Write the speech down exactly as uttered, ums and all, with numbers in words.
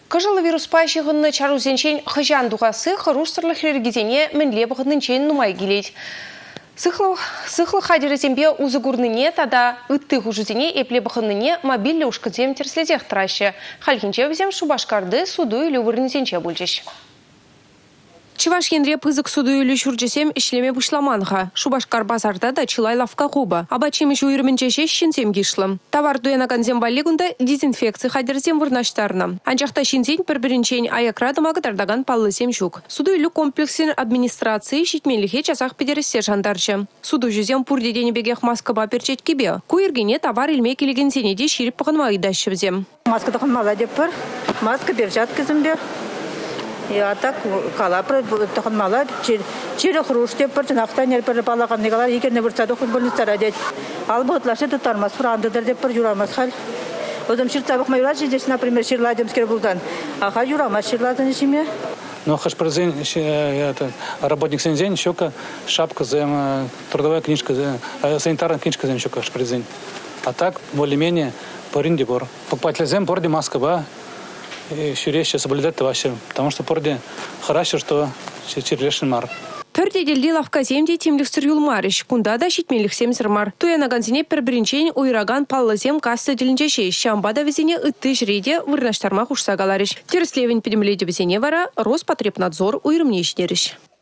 Кыжылы вирус пащығынны чарузенчен хыжан дуғасы хырустырлық лергезене мінле бұғыннынчен нумай келейд. Сықлы хадерезембе узыгурныне тада үтті ғужызене епле бұғынныне мобиллі ұшқызем терслезех тұрашы. Халхинче взем Шубашкарды суду үйлі вырнызенче бүлжеш. Чываш енре пызык суду үйлі шүрчесем ішлеме бұшламанға. Шубашкар базарда да чылай лавка куба. Абачимі жуйырмінче шешшінзем гишлым. Товар дуянаганзем валигунда дезинфекция хадерзем вырнаштарна. Анчақта шинзен бір-бірінчен аякрадымағы дардаган паллысем жүк. Суду үйлі комплексен администрации шитмеліхе часақ педересе жандарчы. Суду жүзем пурдедені бегех маскаба перчет кебе. Куергене товар илме келеген сенеде ширіп пығынма үйдашшывзем. Маска тақын мала деп бір, маска перчат кізімбе. Я так калапры тохын мала чири хруш деп бір жинақтан елпір балаған негалар егерне бұрсады футболистара дед. Ал бұғытлашы тұтармас фурандыдыр деп бір жүрамас хал. Өзім шыр табық майрат жедесі, например, шырладым скер бұлдан. Аха жүрамас шырладын ішіме. Но хашпрезен, работник сензен, щека, шапка, зем, трудовая книжка, санитарная книжка, зем, щека, хашпрезен. А так, более-менее, поринди бор. Покупатель зем, порди маска, ба. И еще соблюдать вообще, потому что порде хорошо, что черешин мар. Пөрде делди лавка земде темлікстір юлмарыш, кунда да шитмелік семсірмар. Туяна ганзине пір-бірінчен уйраган паллы зем касты делінчеше, шамбада везене үтті жреде вырнаштармақ ұшсагаларыш. Терслевен педемледе везене вара Роспотребнадзор уйрымнешдеріш.